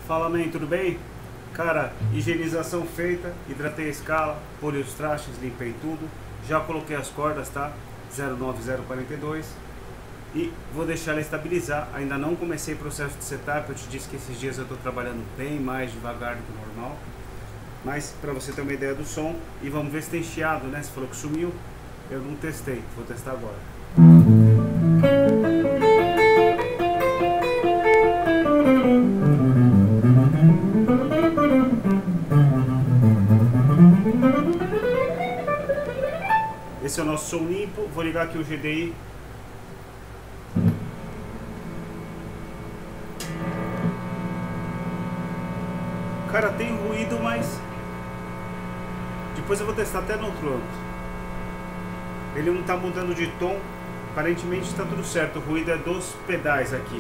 Fala, man, tudo bem? Cara, higienização feita, hidratei a escala, polei os trastes, limpei tudo. Já coloquei as cordas, tá? 09042. E vou deixar ela estabilizar. Ainda não comecei o processo de setup. Eu te disse que esses dias eu estou trabalhando bem mais devagar do que o normal. Mas para você ter uma ideia do som. E vamos ver se tem chiado, né? Você falou que sumiu. Eu não testei, vou testar agora. Esse é o nosso som limpo. Vou ligar aqui o GDI. Cara, tem ruído, mas depois eu vou testar até no outro âmbito. Ele não está mudando de tom. Aparentemente está tudo certo. O ruído é dos pedais aqui.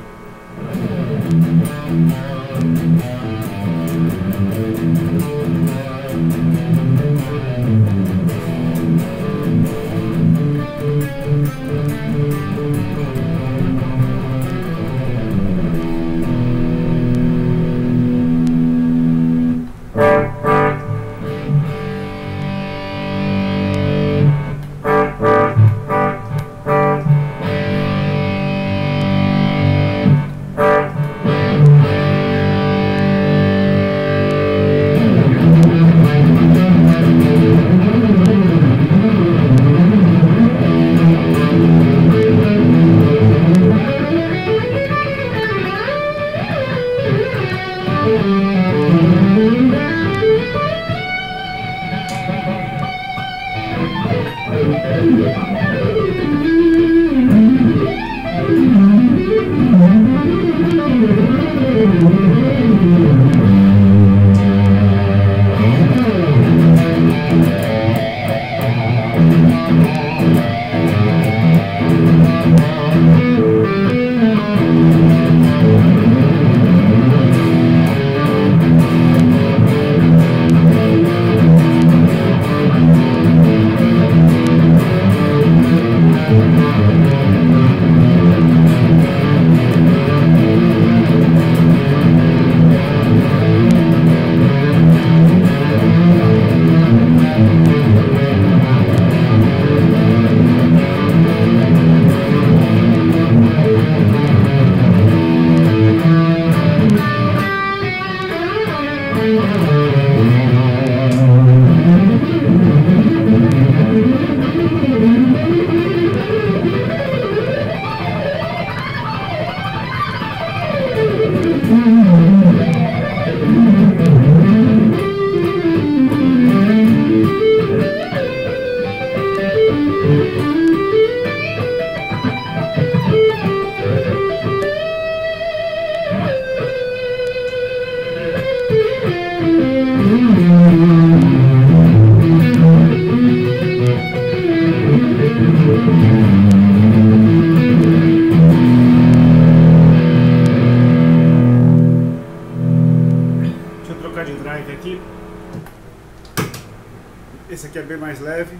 Esse aqui é bem mais leve.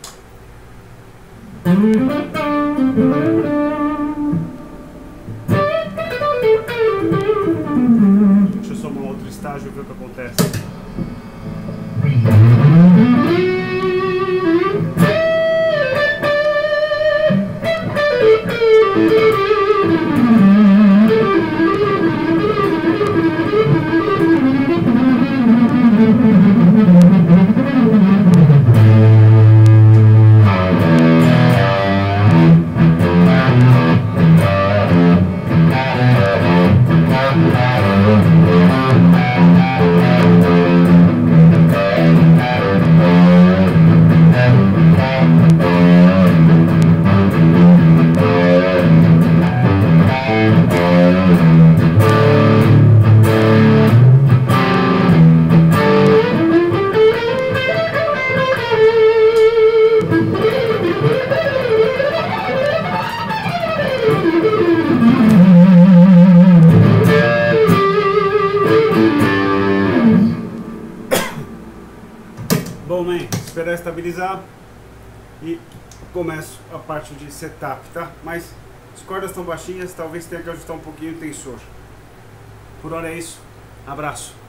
Deixa eu somar outro estágio e ver o que acontece. Bom, man, esperar estabilizar e começo a parte de setup, tá? Mas as cordas estão baixinhas, talvez tenha que ajustar um pouquinho o tensor. Por hora é isso. Abraço.